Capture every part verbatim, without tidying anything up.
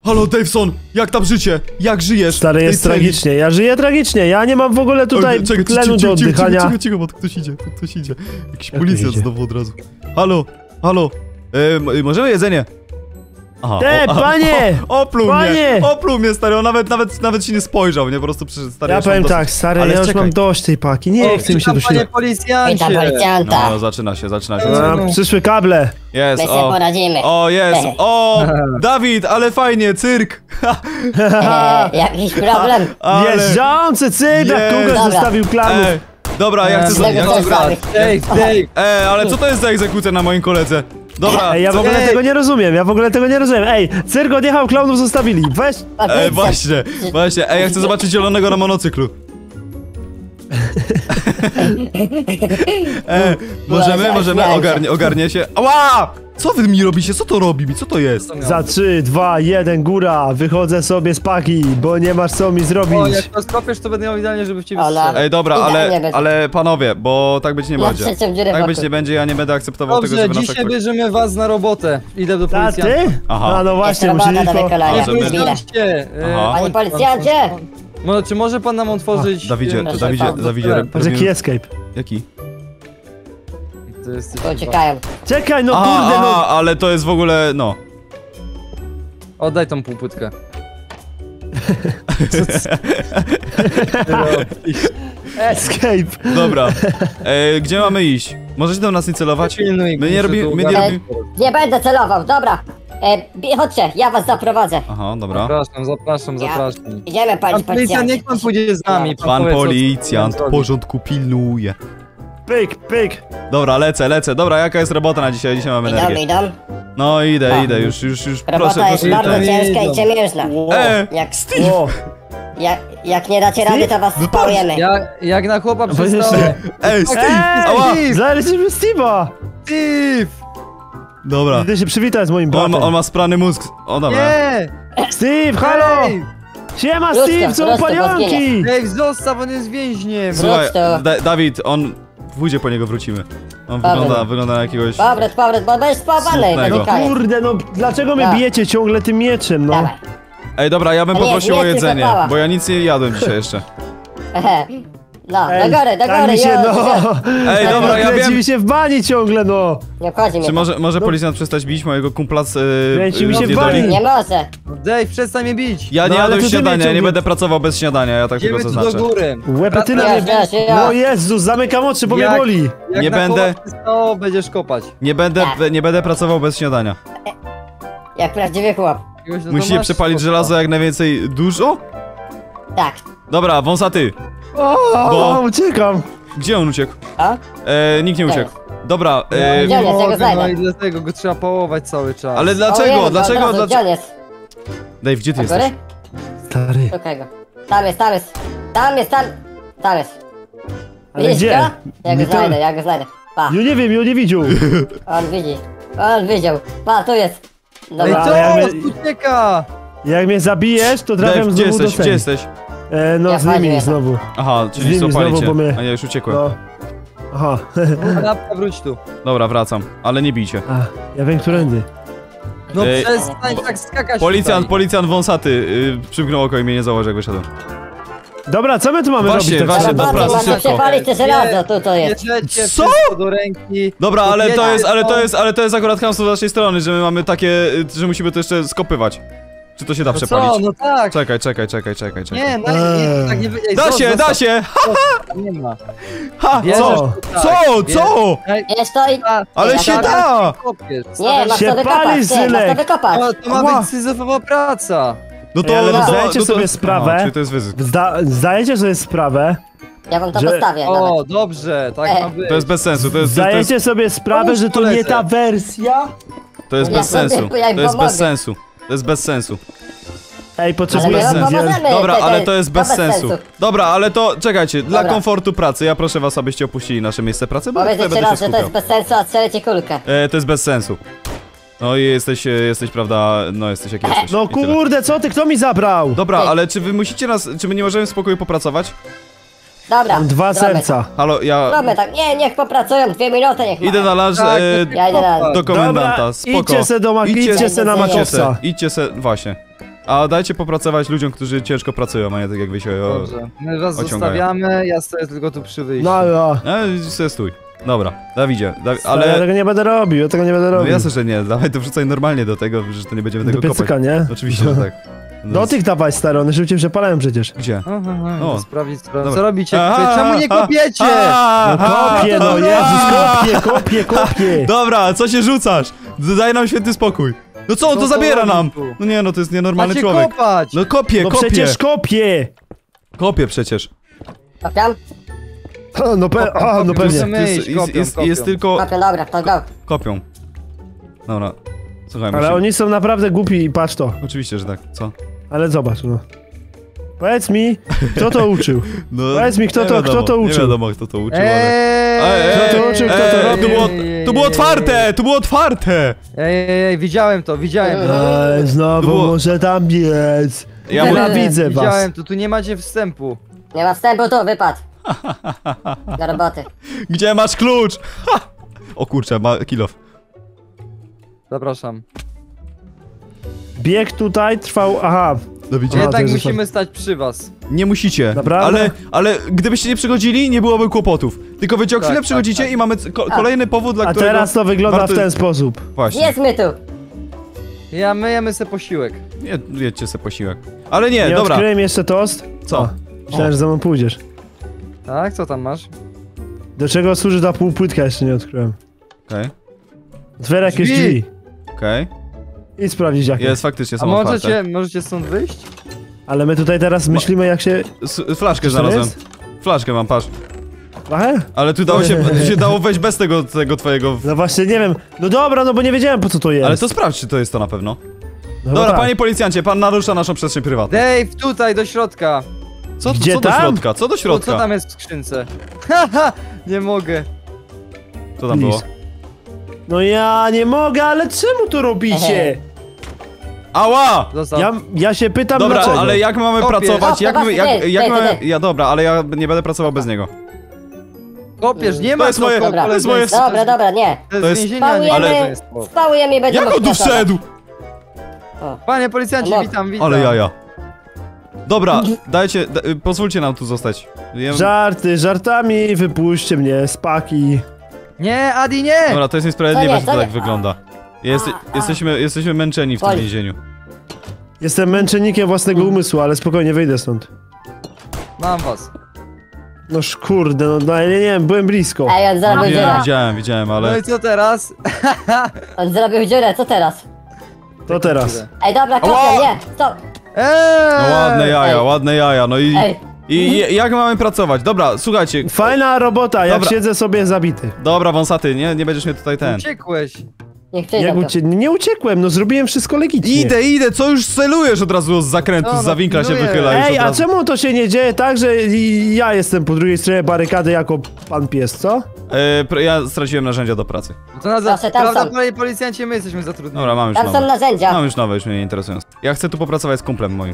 Halo, Daveson, jak tam życie? Jak żyjesz? Stary, jest tragicznie, ja żyję tragicznie, ja nie mam w ogóle tutaj czekaj, tlenu do oddychania. Cicho, cicho, cicho, bo ktoś idzie, ktoś idzie. Jakiś policjant znowu od razu. Halo, halo, e, możemy jedzenie? Aha, Te, o, panie! O, opluł panie! mnie, opluł mnie, stary, on nawet, nawet, nawet się nie spojrzał, nie, po prostu przyszedł, stary. Ja powiem dosyć... tak, stary, ale ja już czekaj. mam dość tej paki, nie O, chcę mi się tu panie się... policjancie! Witam policjanta. No, zaczyna się, zaczyna się. A, przyszły kable. Jest, My sobie o, poradzimy. o, jest, o, Dawid, ale fajnie, cyrk. E, jakiś problem? Ale... Jeżdżący cydrak, Jest. kogoś Dobra. zostawił klanów. Ej, dobra, ja chcę... Z tego Ja co chcę zrobić? Dave, Dave! Ej, ale co to jest za egzekucja na moim koledze? Dobra, Ej, ja w co- ogóle Ej. tego nie rozumiem, ja w ogóle tego nie rozumiem. Ej, cyrk odjechał, klaunów zostawili, weź... Ej, właśnie, właśnie, ej, ja chcę zobaczyć zielonego na monocyklu. Ej, możemy, możemy, ogarnie, ogarnie się. Ała! Co wy mi robicie? Co to robi mi? Co to jest? Za trzy, dwa, jeden, góra, wychodzę sobie z paki, bo nie masz co mi O, jak zrobić. to skopiesz, to będę miał idealnie, żeby w ciebie Ola. strzelać. Ej, dobra, Idealnie ale, będzie. ale panowie, bo tak być nie Na będzie. trzecią dziurę Tak być wokół. nie będzie, ja nie będę akceptował tego, Dobrze, żeby nas dzisiaj tak... bierzemy was na robotę. Idę do A policjanta. ty? Aha. No, no właśnie, Jeszcze muszę robota do tylko... wykonania. Możemy- Zbira. Policjancie! Aha. Panie policjancie! Może, czy może pan nam otworzyć... Dawidzie, e, to Dawidzie, Proszę, Dawidzie, pan. Patrz jaki robimy- escape. Jaki? To jest... Tu uciekają. Czekaj, no Aha, kurde, no... aha, ale to jest w ogóle, no. Oddaj tą półpłytkę. Escape. Dobra. E, gdzie mamy iść? Możecie do nas nie celować? Pilnuj, My nie muszę robimy, tu my nie ogarnąć. robimy... Nie będę celował, dobra. E, bi- chodźcie, ja was zaprowadzę. Aha, dobra. Zapraszam, zapraszam, zapraszam. Idziemy, panie Pan policjant, policjancie. niech pan pójdzie z nami. Pan powie, co- policjant co w robi. porządku pilnuje. Pyk, pyk. Dobra, lecę, lecę. Dobra, jaka jest robota na dzisiaj? Dzisiaj mamy Idą, energię. idą. No idę, A. idę, już, już, już, proszę, Robota jest proszę. bardzo Ten. ciężka i ciemiężna. E, Jak, O, jak, jak nie dacie rady, to was spałujemy. Jak, jak na chłopa Będziesz przystało. się- ej, Steve! Ej, Ała! znaleźliśmy Steve'a. Steve! Dobra. Idę się przywitać z moim On, bratem. ma- on ma sprany mózg. O, dobra. Nie! Steve, halo! Ej! Siema, Prosto, Steve, co prosto, palionki? Dave, zostaw, on jest więźniem! Słuchaj, Wróć to. Da Dawid, on... Pójdzie po niego, wrócimy. On Dobra. wygląda, wygląda na jakiegoś... Powrót, powrót, bo będziesz spałowany. Smutnego. Będzie koniec. Kurde, no dlaczego mnie Tak. bijecie ciągle tym mieczem, no? Dawaj. Ej, dobra, ja bym Nie, poprosił nie, o tylko jedzenie, pała. bo ja nic nie jadłem dzisiaj jeszcze. Ehe. No, Ej, do góry, do tak góry, mi się, jo, no. jo. Ej, dobra, ja Kręci wiem... mi się w bani ciągle, no. Nie obchodzi mnie Czy to. może, może No. policjant przestać bić mojego kumpla z... Kręci mi z się w niedoli? bani. Nie może. Dave, przestań mnie bić! Ja nie No, ale jadłem to ty śniadania, mnie ja nie ciągle- będę pracował bez śniadania, ja tak tylko Idziemy tu do zaznaczę. góry! Łepetyna Ja, mnie... ja, ja. No Jezus, zamykam oczy, bo mnie Jak- boli. Jak Nie na będę- chłopa przystało, będziesz kopać. Nie będę, Tak. nie będę pracował bez śniadania. Jak prawdziwy chłop. Jakiegoś, no to Musicie masz przepalić kopa. żelazo jak najwięcej. Dużo? Tak. Dobra, wąsaty. O, Bo- uciekam. Gdzie on uciekł? O? E, nikt nie uciekł. Dobra, Ja e, nie Gdzie on jest? Ja go mogę, znajdę. no i dlatego go trzeba pałować cały czas. ale O, dlaczego? jest, Dlaczego? od razu, Gdzie Dlaczego? on jest? Dave, gdzie ty Do jesteś? góry? Stary. Do kogo? Tam jest, tam jest. Tam jest, tam. Tam jest. Ale Widzisz gdzie? go? Ja Nie go to- znajdę, ja go znajdę. Pa, Ja nie wiem, ja nie widział. on widzi. On widział. Pa, tu jest. Ej, Dobra. Ale ja to! my- Ucieka! Jak mnie zabijesz, to Dave, trafiam gdzie znowu do jesteś? Gdzie celi. jesteś? E, no Ja z nimi wchodzę. znowu. Aha, Z czyli nimi złapali znowu, cię. bo mnie- A ja już uciekłem. No. Aha. Kanapka, wróć tu. Dobra, wracam. Ale nie bijcie. A, ja wiem, którędy. No Ej, przestań tak skakać Policjant, tutaj. policjant wąsaty. Y, przymknął oko i mnie nie zauważył, jak wyszedłem. Dobra, co my tu mamy Właśnie, robić? właśnie, tak dobra, naprawdę? Można szybko. przepalić te żelazo, tu to jest. Bierzecie Co? wszystko do ręki. Dobra, ale to Powiedzcie jest, ale to to. jest, ale to jest akurat chamstwo z naszej strony, że my mamy takie, y, że musimy to jeszcze skopywać. Czy to się da No co? przepalić? No tak. Czekaj, czekaj, czekaj, czekaj, czekaj. Nie, no, nie, tak nie wy- ej, Da zostaw, się, da zostaw. się! Nie ma. Ha! Bierzesz Co? to tak, Co? bierz- Co? Ej, Wiesz to i... tak, Ale Ja się tak- da! kopiesz. Nie, masz Się to pali, wykopać, nie, masz to synek. wykopać. No, to ma Ała. być syzyfowa praca. No Ej, ale no zdajecie no sobie sprawę? Aha, czyli to jest wyzysk. Zda zdajecie sobie sprawę, Ja wam to Że- postawię. dawaj. O, dobrze, tak E. ma być. To jest bez sensu, to jest, to jest, zdajecie sobie sprawę, Pomóż że to nie koledze. ta wersja? to jest Ja bez sobie- sensu. ja im To jest pomogę. bez sensu. To jest bez sensu. Ej, Ale potrzebuję my wam sensu. pomożemy. Dobra, te- ale te- to jest bez sensu. Dobra, ale to czekajcie, dla Dobra. komfortu pracy, ja proszę was, abyście opuścili nasze miejsce pracy, bo Powiedz tutaj jeszcze będę raz, się że to jest skupiał. bez sensu, a strzelę ci kulkę. E, to jest bez sensu. No i jesteś, e, jesteś, prawda, no jesteś jaki jesteś. No i tyle. kurde, co ty, kto mi zabrał? Dobra, Ty. ale czy wy musicie nas, czy my nie możemy w spokoju popracować? Dobra. Mam dwa zróbmy serca. Halo, ja tak. Zróbmy tak. Nie, niech popracują dwie minuty, niech idę na lunch Tak, e, to Ja idę na... do komendanta, Dobra, spoko. idźcie se do ma- idźcie se na Idźcie idźcie se, makowca. idźcie se, właśnie. A dajcie popracować ludziom, którzy ciężko pracują, a nie tak jak wy się o... Dobrze. My was ociągają. zostawiamy, ja stoję tylko tu przy wyjściu. No, no. E, se stój. Dobra, Dawidzie, Dawi Ale ja ale... tego nie będę robił, ja tego nie będę No robił. jasne, że nie, dawaj to wrzucaj normalnie do tego, że to nie będziemy Do tego kopać. piecyka, nie? Oczywiście, że tak. No Do więc- tych dawaj, stary, one szybciej przepalają przecież. Gdzie? Aha, aha, O. o. Sprawdzić, sprawdzić. Dobra. Co robicie? Aha, Czemu nie aha, kopiecie? aha, No aha, kopię, no dobra. Jezus, kopię, kopię, kopię. Dobra, co się rzucasz? Daj nam święty spokój. No co on Co to to zabiera robi nam? tu? No nie, no to jest nienormalny Macie człowiek. kopać! No kopie, No kopie. przecież kopię. Kopie przecież. Kopiam? O, no, pe a, no kopię, pewnie. kopię. Jest, Myś, jest, kopią, jest, kopią. jest tylko... Kopię, dobra, to go. Kopią. Dobra. Słuchaj, Ale musimy... oni są naprawdę głupi i patrz to. Oczywiście, że tak. Co? Ale zobacz, no. Powiedz mi, kto to uczył? No, Powiedz mi, kto nie to- wiadomo, kto to Nie uczył? wiadomo, kto to uczył, ale... Eee, Kto to uczył, kto to Eee, robił? to było, to było Ej, otwarte, to było otwarte! Ej, ej, ej, widziałem to, widziałem to. Eee, znowu To było- może tam biec. Ja Ja mu- widzę was. Widziałem to, tu nie macie wstępu. Nie ma wstępu tu, wypad. Do roboty. Gdzie masz klucz? Ha! O kurczę, ma kilof. Zapraszam. Bieg tutaj trwał, aha. Dowidzie. A, Nie, to tak jest musimy stać przy was. Nie musicie. Naprawdę? Ale, ale gdybyście nie przychodzili, nie byłoby kłopotów. Tylko wiecie, o Tak, chwilę tak, przychodzicie tak. i mamy c- ko kolejny powód, dla A którego... teraz to wygląda warto- w ten sposób. Właśnie. Jedzmy tu. Ja myjemy se posiłek. Nie, jedźcie sobie posiłek. Ale nie, Nie dobra. odkryłem jeszcze tost. Co? A, myślałem, O. że za mną pójdziesz. Tak, co tam masz? Do czego służy ta półpłytka, jeszcze nie odkryłem. Okej, Otwieraj jakieś Drzwi. drzwi. okej. I sprawdzić jakie. Jest, faktycznie A są otwarte. możecie, możecie stąd wyjść? Ale my tutaj teraz myślimy jak się... S flaszkę Co znalazłem. jest? Flaszkę mam, patrz. Aha? Ale tu dało się, tu się dało wejść bez tego, tego twojego... No właśnie, nie wiem. No dobra, no bo nie wiedziałem po co to jest. Ale to sprawdź, czy to jest to na pewno. No Dobra, tak. panie policjancie, pan narusza naszą przestrzeń prywatną. Dave, tutaj, do środka. Co, Gdzie co do tam? środka? Co do Tu, co środka? tam jest w skrzynce? Haha, nie mogę. Co tam było? Please. No ja nie mogę, ale czemu to robicie? Ała! Zostaw. Ja, ja się pytam Dobra, dlaczego. ale jak mamy Kopię. pracować? O, Jak to my, was- jak, ty, jak ty, mamy... ty. Ja dobra, ale ja nie będę pracował bez niego. Kopiesz, nie To ma jest co moje- kopać, to jest to moje- Dobra, dobra, nie. To to jest jest- więzienia, nie Spałujemy, to jest sport. spałujemy i będziemy Jak on tu pracować. wszedł? O. Panie policjancie, No. witam, witam. Ale jaja. Dobra, dajcie, da, y, pozwólcie nam tu zostać. Ja, Żarty, żartami, wypuśćcie mnie z paki. Nie, Adi, nie! dobra, to jest niesprawiedliwe, Co nie, że to co tak nie? wygląda. Jest, A, a. jesteśmy, jesteśmy męczeni w tym Oj. więzieniu. Jestem męczennikiem własnego umysłu, ale spokojnie wyjdę stąd. Mam was. Noż kurde, no, no ja nie wiem, byłem blisko. Ej, on zrobił Nie, dziurę. widziałem, widziałem, No ale... i co teraz? On zrobił dziurę, co teraz? To teraz. Ej, dobra, Ała! kopię, nie. Stop. No Eee! ładne jaja, Ej. ładne jaja, no i... Ej. I, i jak mamy pracować? Dobra, słuchajcie. Fajna robota, jak Dobra. siedzę sobie zabity. Dobra, wąsaty, nie, nie będziesz mnie tutaj ten. Uciekłeś. Niech przyjdą Jak tu. ucie... Nie uciekłem, no zrobiłem wszystko legitnie. Idę, idę, co już celujesz od razu z zakrętu, No, z no, zawinkla się pilnuję. wychyla już Ej, od a razu. czemu to się nie dzieje tak, że i ja jestem po drugiej stronie barykady jako pan pies, co? E, pr- ja straciłem narzędzia do pracy. To na Proszę, tam prawda, są. panie policjancie, my jesteśmy zatrudnieni. Dobra, mam już Tam są nowe. narzędzia. Mam już nowe, już mnie nie interesują. Ja chcę tu popracować z kumplem moim.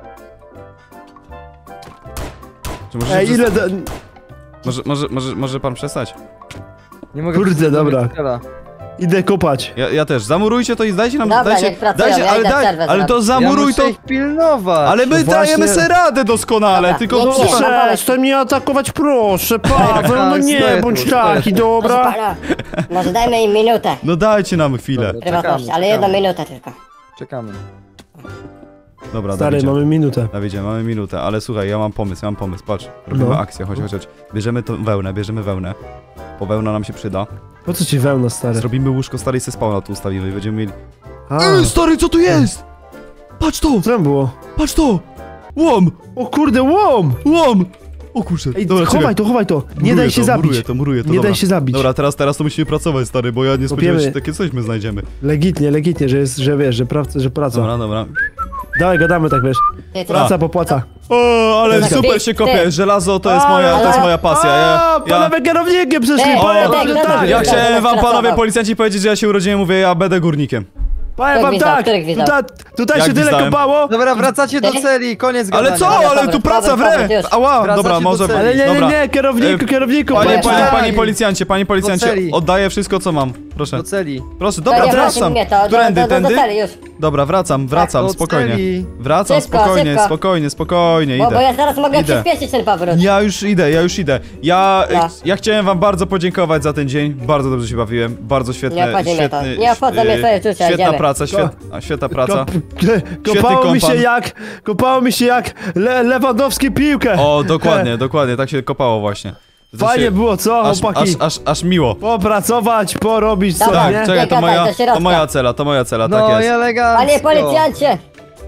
Czy może, Ej, ile... Da... może, może, może, może pan przestać? Nie mogę Kurde, przejść do dobra. właściciela. Idę kopać. Ja, ja też. Zamurujcie to i dajcie nam... Dobra, dajcie, niech pracują, dajcie, ja ale, idę daj, przerwę ale to zrobić. zamuruj ja muszę to... ich pilnować. Ale my No dajemy właśnie. sobie radę doskonale, Dobra, tylko... nie, nie. proszę- Przestań mnie atakować, proszę, Paweł, no tak, nie, stoję tu, bądź stoję taki, tu. Proszę dobra? pana, może dajmy im minutę. No dajcie nam chwilę. Dobra. Prywatności, Czekamy, ale jedną czekamy. minutę tylko. Czekamy. Dobra, Stary, Dawidzie. mamy minutę. Dawidzie, mamy minutę, ale słuchaj, ja mam pomysł, ja mam pomysł, patrz. Robimy No. akcję, chodź, chodź, chodź. Bierzemy tą wełnę, bierzemy wełnę. Bo wełna nam się przyda. Po co ci wełna, stary? Zrobimy łóżko starej se spawna tu ustawimy i będziemy mieli... A, Ej, stary, co tu jest? Patrz to, co tam było? patrz to! Łom, O kurde, łom! łom! O kurczę, Ej, dobra, chowaj czekaj. to, chowaj to. Nie Muruję daj się to, zabić. Muruję to, muruję to, Nie dobra. daj się zabić. Dobra, teraz, teraz to musimy pracować, stary, bo ja nie spodziewałem się, że takie coś my znajdziemy. Legitnie, legitnie, że jest, że wiesz, że praca, że praca. Dobra, dobra. Dawaj, gadamy tak, wiesz. Ty, ty. Praca popłaca. O, ale Ty, super ty, się ty. kopie, żelazo to jest moja, to jest ale- moja pasja. Ja, A, ja, panowie kierownikiem przyszli, Ej, powiem o, wam, że tak, tak. ja tak. chciałem wam, Pracował. panowie policjanci, powiedzieć, że ja się urodziłem, mówię, ja będę górnikiem. Powiem wam gwizdał, tak, który gwizdał? tutaj, tutaj Jak się tyle gwizdałem? kopało. Dobra, wracacie do Ty? celi, koniec gadania. Ale co? Dobra, Ale dobra, tu praca w dobra, re! już. Ała, Wracacie dobra, do może... celi. Ale nie, nie, Dobra. nie, kierowniku, E, kierowniku, Panie, powiem panie, tak. panie policjancie, panie policjancie, celi. oddaję wszystko co mam. proszę. Do celi. Proszę, To dobra, nie wracam. prosi mnie, to do, Którędy, do, do, do tędy? celi już. Dobra, wracam, wracam, do spokojnie. celi. Wracam, Szybko, spokojnie, szybko. spokojnie, spokojnie, Bo, bo idę. ja zaraz mogę Idę. przyspieszyć ten powrót. Ja już idę, ja już idę. Ja, No. ja chciałem wam bardzo podziękować za ten dzień. Bardzo dobrze się bawiłem. Bardzo świetne, Nie obchodzi mnie to. świetny, Nie obchodzą mnie yy, twoje czucia, Świetna idziemy. praca, świetna, świetna praca. Kop, kopało mi się kompan. jak, kopało mi się jak Le Lewandowski piłkę. O, dokładnie, dokładnie, tak się kopało właśnie. To Fajnie się, było, co, aż, chłopaki? aż, aż, aż miło. Popracować, porobić coś, Dobra, Tak, nie? czekaj, to Biega moja, tak do środka. to moja cela, to moja cela, No tak i jest. elegancko. Panie policjancie!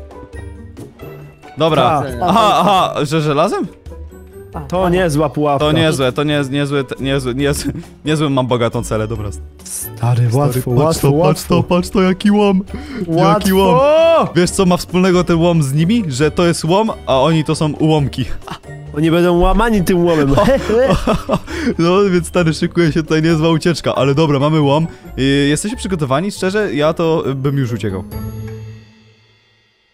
Dobra. Tak. Aha, aha, że żelazem? To niezła pułapka. To niezłe, to nie, niezłe, niezłe, niezłe, niezłe, mam bogatą celę, dobra. Stary, łatwo, Stary, patrz łatwo, to, patrz to, łatwo. patrz to, jaki łom. Jaki łom. Łatwo! Wiesz co ma wspólnego ten łom z nimi? Że to jest łom, a oni to są ułomki. Oni będą łamani tym łomem. No więc stary, szykuje się tutaj niezła ucieczka, ale dobra, mamy łom. Yy, jesteście przygotowani? Szczerze, ja to bym już uciekał.